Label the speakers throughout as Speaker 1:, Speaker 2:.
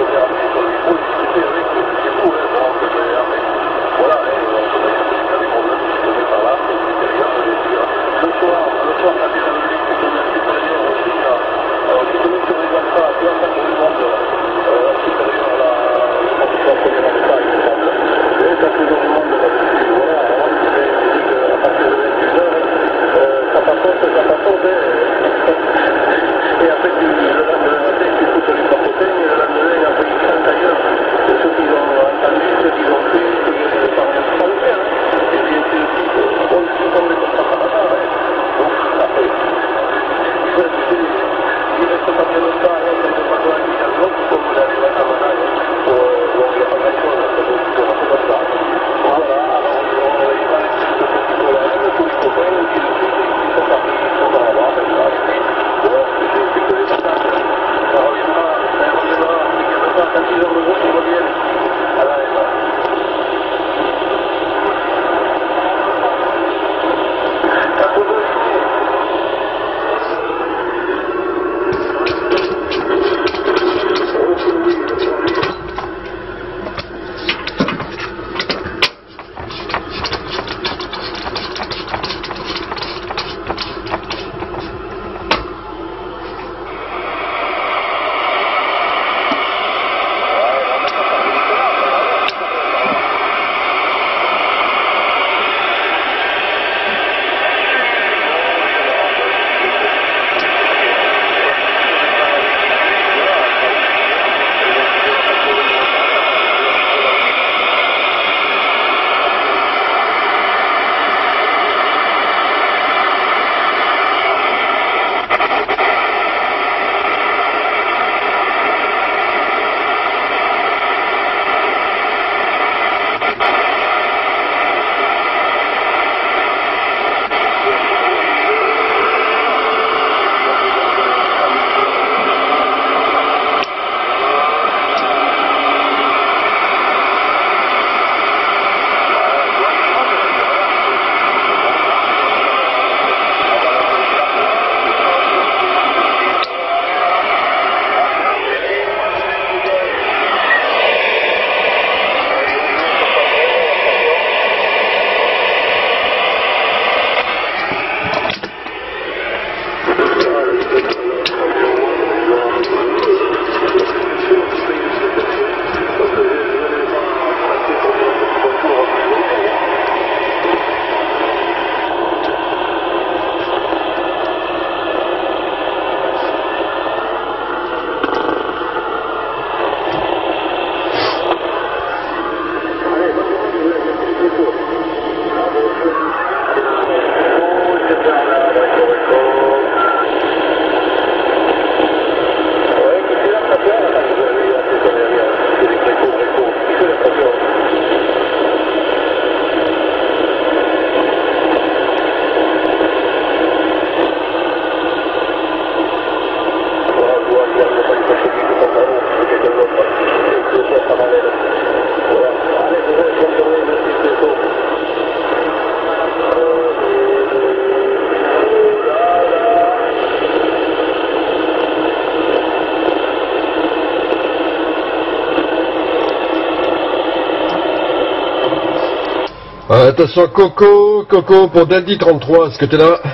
Speaker 1: Attention Coco, Coco pour Dandy 33, est-ce que t'es là?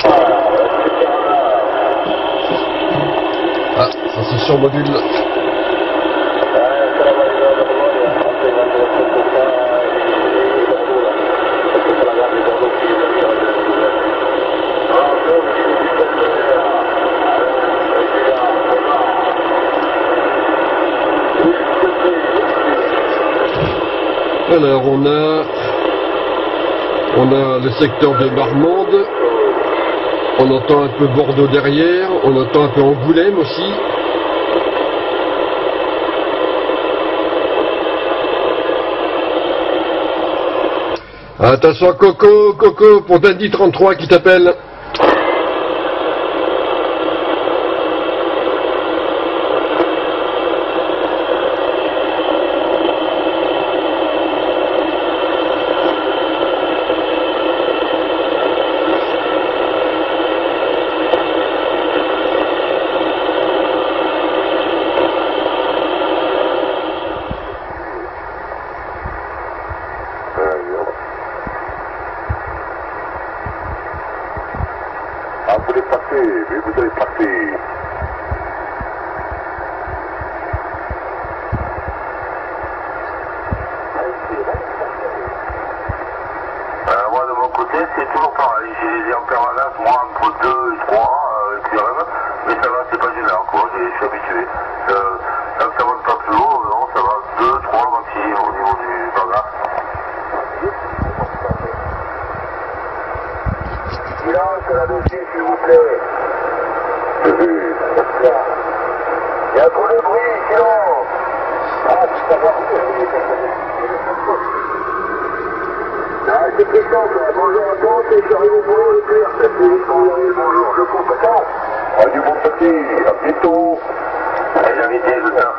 Speaker 1: Ah, ça c'est sur module. Alors on a le secteur de Marmande, on entend un peu Bordeaux derrière, on entend un peu Angoulême aussi. Attention Coco, Coco pour Dandy 33 qui t'appelle.
Speaker 2: j'ai des en permanence, moi entre 2 et 3, QRM, mais ça va, c'est pas gênant, quoi, je suis habitué. Tant que ça monte pas plus haut, non, ça va, 2, 3 maximum au niveau du bagage. Silence là-dessus, s'il vous plaît. Il y a trop de bruit, silence. Ah, c'est pas c'est très simple, bonjour à tous, et j'arrive au boulot le clair, c'est bonjour, je compétent. Ah, du bon petit, à bientôt. Et l'invité, le temps.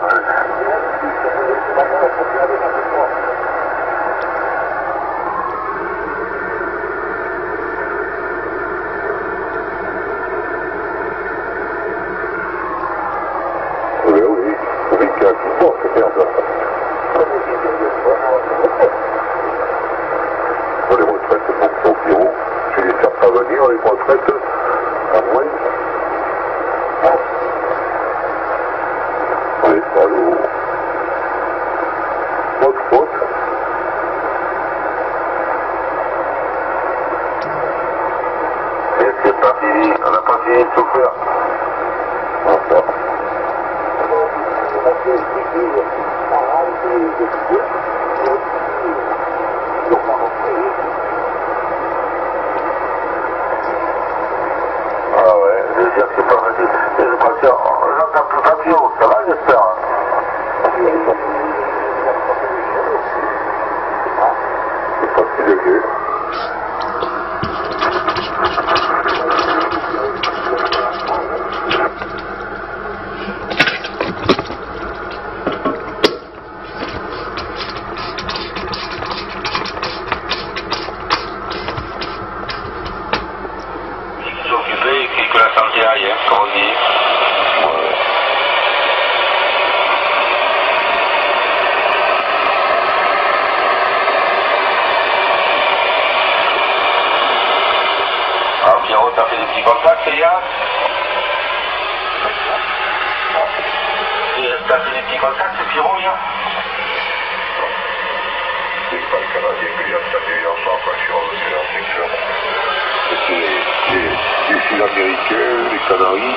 Speaker 2: Oui, oui, bon, c'est bien ça. Pour les retraites pour bureau, je vais les faire parvenir les retraites à moins. Oui, allô. Votre faute. Et c'est pas fini, on n'a pas fini de tout faire. Enfin. Ah ouais, je veux dire que c'est pas facile. Et je crois que j'entends plus papillon, ça va j'espère. C'est pas si léger. Que la santé aille, hein, comme on dit. Ouais. Alors Pierrot, t'as fait des petits contacts, Elias? T'as fait des petits contacts, Pierrot, hier? C'est pas le Canadien que j'ai entendu hier soir quand je suis revenu en section. C'est les Sud-Américains, les Canaries.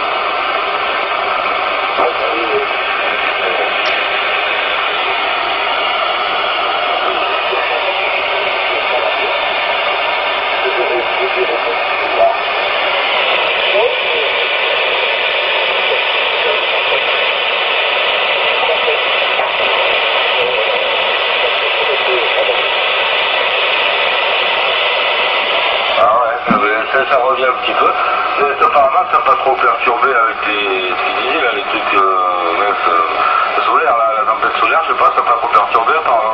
Speaker 2: Ça revient un petit peu. Mais apparemment, ça n'a pas trop perturbé avec les, ce qu'ils disaient, là, les trucs solaires, la tempête solaire, je sais pas, ça n'a pas trop perturbé apparemment.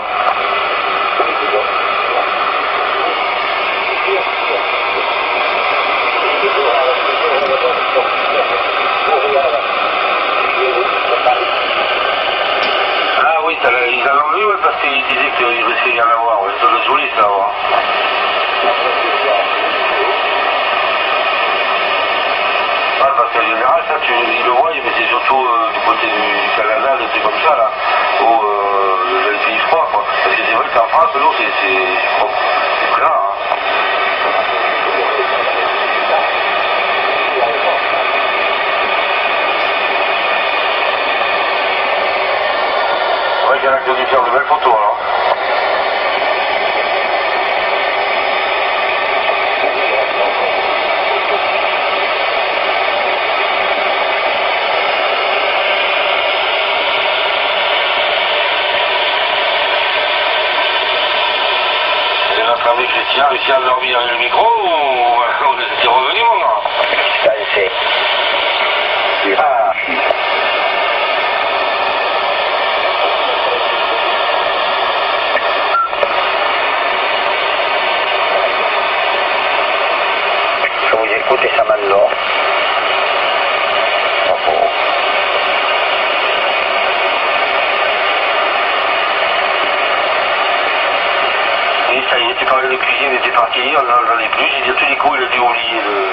Speaker 2: Ah oui, ils en ont vu, ouais, parce qu'ils disaient qu'il risquait d'y en avoir, ouais, ça doit être joli ça, avoir. Parce qu'en général, ça, ils le voient, mais c'est surtout du côté du Canada, des trucs comme ça, là, où les pays froids, quoi. Parce que c'est vrai qu'en France, l'eau, c'est plat, hein. C'est vrai qu'il y en a qui ont dû faire de belles photos, alors. Avec Christian, réussi à dormir avec le micro ou on était revenu mon gars? Ça c'est. Ah. Je vous écoute et ça m'endort. Ça y est, tu parlais de cuisine, il était parti, on n'en est plus, j'ai dit à tous les coups, il a dû oublier le...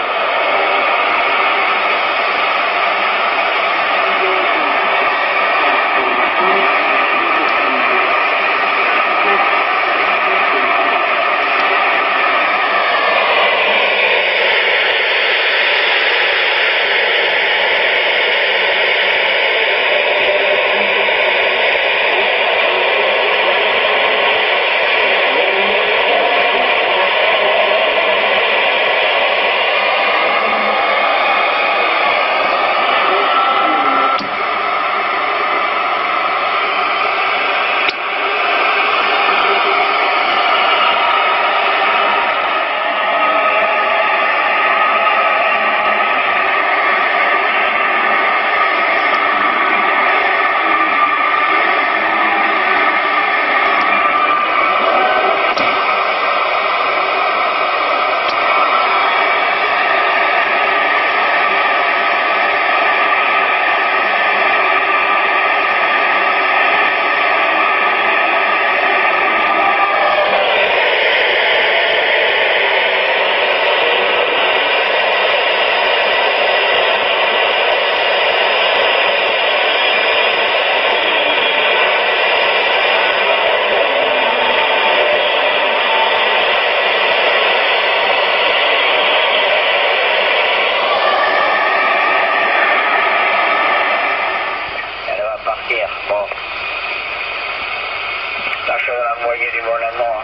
Speaker 2: sur la moitié du bon amour.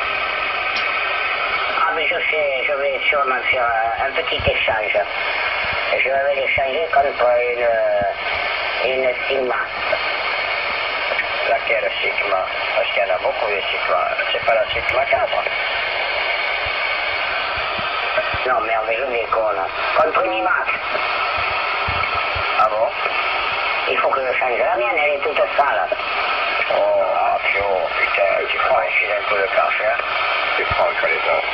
Speaker 3: Ah, mais je sais, je vais sûrement faire un petit échange. Je vais l'échanger contre une Sigma.
Speaker 2: Laquelle Sigma? Parce qu'il y en a beaucoup de Sigma. C'est pas la Sigma 4.
Speaker 3: Non, merde, je déconne. Contre une IMAX.
Speaker 2: Ah bon?
Speaker 3: Il faut que je change la mienne, elle est toute sale.
Speaker 2: Oh, Pio, putain, tu prends un peu de café, hein? Tu prends le calaiton.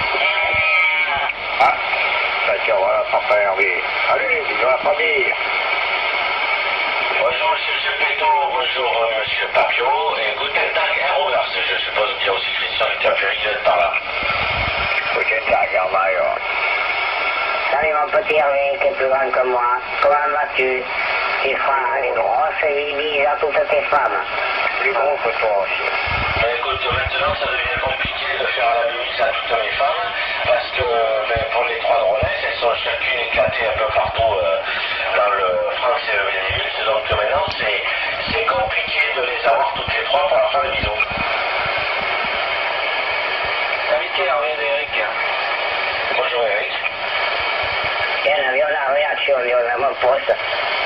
Speaker 2: Ah, bah tiens, voilà, papa Hervé. Allez, bisous à la famille.
Speaker 4: Bonjour Monsieur Gepetto, bonjour Monsieur Papio, et Guten Tag Herr Roberts. Je suppose qu'il y a aussi Christian Interféry qui doit être par là.
Speaker 2: Guten Tag, Herr Mario.
Speaker 3: Salut mon petit Hervé, qui est plus grand que moi. Comment vas-tu? Tu feras les grosses bises à toutes tes femmes.
Speaker 2: Plus gros que toi aussi.
Speaker 4: Mais écoute, maintenant ça devient compliqué de faire la bise à toutes mes femmes, parce que pour les trois drôlesses, elles sont chacune éclatées un peu partout dans le France et le Benelux, donc maintenant c'est compliqué de les avoir toutes les trois pour leur faire le bisou. Invité Hervé d'Eric. Bonjour Eric.
Speaker 3: Tiens, viens la réaction, viens à mon poste.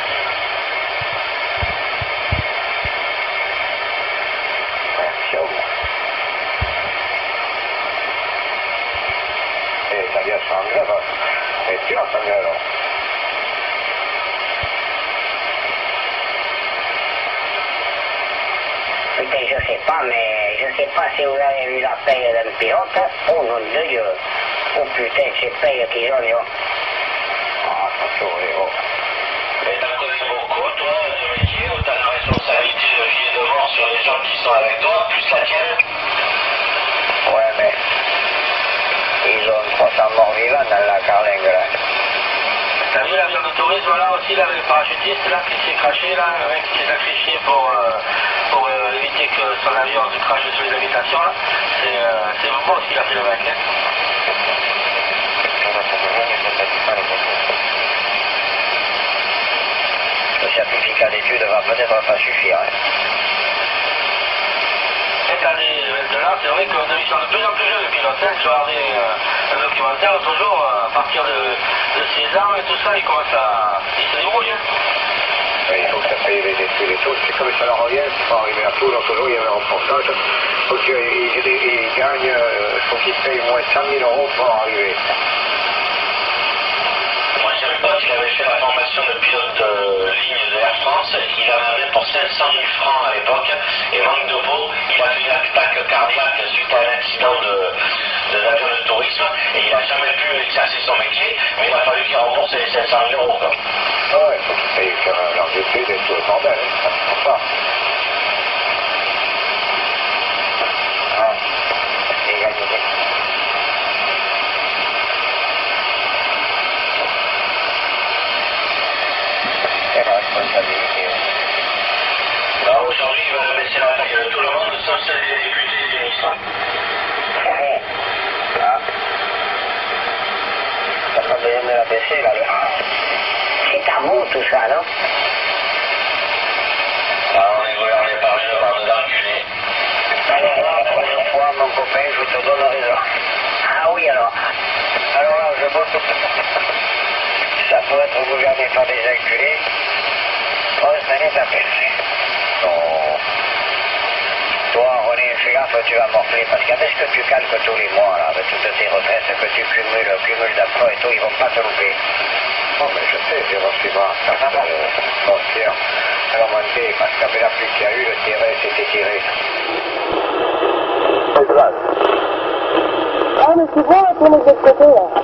Speaker 2: Ça vient changer, c'est sûr, ça vient alors.
Speaker 3: Écoutez, je sais pas, mais je sais pas si vous avez vu la paye d'un pilote. Oh nom de Dieu. Oh putain, ces payes qu'ils ont, yo.
Speaker 2: Ah, attention, héros.
Speaker 4: Mais t'as connu beaucoup, toi, de métier où t'as la responsabilité de vie et de mort sur les gens qui sont avec toi, plus la tienne?
Speaker 2: Ouais, mais ils ont 300 morts vivants dans la carlingue, là.
Speaker 4: T'as vu l'avion de tourisme, là, aussi, là, le parachutiste, là, qui s'est craché, là, le mec qui s'est sacrifié pour éviter que son avion se crache sur les habitations, là. C'est bon ce qu'il a fait, le mec, hein.
Speaker 2: Le certificat d'études va peut-être pas suffire. Hein.
Speaker 4: Cette année, maintenant, c'est vrai qu'on a vu de plus en plus jeunes pilotes. Hein. Je regardais un documentaire l'autre jour, à partir de 16 ans et tout ça, ils commencent à... Ils se débrouillent.
Speaker 2: Il faut que ça paye les études et tout. C'est comme ça leur revient, c'est pas arrivé à tout. L'autre jour, il y avait un reportage. Donc, ils gagnent, il faut qu'ils payent moins 100 000 € pour arriver.
Speaker 4: Moi, j'ai un pote qui avait fait la formation de pilote de ligne de Air France. Il en avait pour 500 000 francs à l'époque. Et manque de peau, il a fait une attaque cardiaque suite à un accident d'avion de tourisme. Et il n'a jamais pu exercer son métier. Mais il a fallu qu'il rembourse les 500 000 €. Quoi.
Speaker 2: Ah ouais, il faut qu'ils payent leurs études et tout le bordel. Hein. C'est ça. Ah, c'est gagné. C'est la responsabilité.
Speaker 4: Alors aujourd'hui, il va baisser la taille de tout le monde, sauf celle des députés et des ministres.
Speaker 2: Ah. T'as pas besoin de la baisser, là,
Speaker 3: C'est à vous tout ça, non?
Speaker 4: Alors on est gouverné par une bande d'enculés.
Speaker 2: Alors la prochaine fois, mon copain, je te donne raison.
Speaker 3: Ah oui, alors.
Speaker 2: Alors là, je vote. Ça peut être gouverné par des enculés. Oh, ça n'est pas perdu. Non. Toi, René, fais gaffe, tu vas morfler, parce qu'avec ce que tu calques tous les mois, là, avec toutes tes retraites que tu cumules d'emploi et tout, ils vont pas te louper. Oh, mais je sais, j'ai reçu ma carte bancaire augmentée, parce qu'avec la pluie qu'il y a eu, le terrain s'était tiré.
Speaker 5: Ah, mais tu vois, on tourne de l'autre côté, là.